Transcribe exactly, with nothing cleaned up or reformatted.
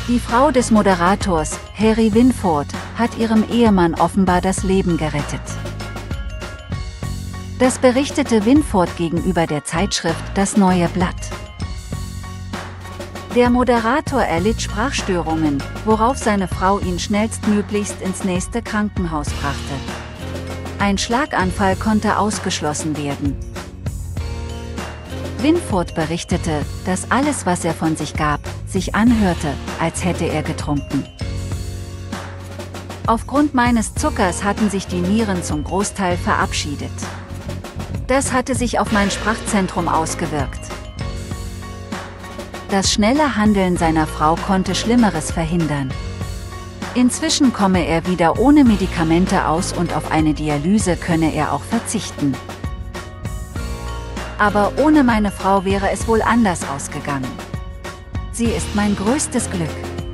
Die Frau des Moderators, Harry Winford, hat ihrem Ehemann offenbar das Leben gerettet. Das berichtete Winford gegenüber der Zeitschrift Das Neue Blatt. Der Moderator erlitt Sprachstörungen, worauf seine Frau ihn schnellstmöglichst ins nächste Krankenhaus brachte. Ein Schlaganfall konnte ausgeschlossen werden. Winford berichtete, dass alles, was er von sich gab, sich anhörte, als hätte er getrunken. Aufgrund meines Zuckers hatten sich die Nieren zum Großteil verabschiedet. Das hatte sich auf mein Sprachzentrum ausgewirkt. Das schnelle Handeln seiner Frau konnte Schlimmeres verhindern. Inzwischen komme er wieder ohne Medikamente aus und auf eine Dialyse könne er auch verzichten. Aber ohne meine Frau wäre es wohl anders ausgegangen. Sie ist mein größtes Glück.